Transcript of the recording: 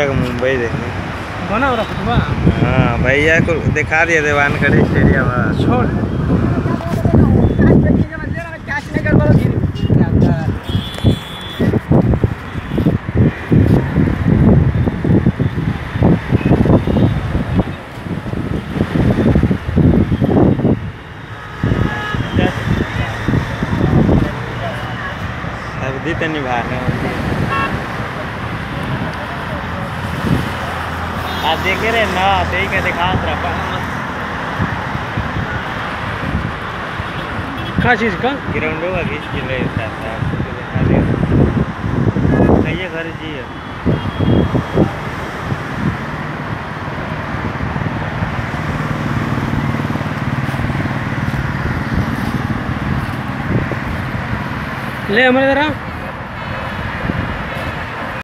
सोचा कि मुंबई देखने बना हो रहा। हाँ भैया को दिखा दिए थे वानखेड़े स्टेडियम। छोड़ सर्दी तो निभाने आप देखे रहे ना, सही का दिखा रहा क्या चीज़ का ग्राउंड होगा खींच के ले ये घर जी है। ले हमारे जरा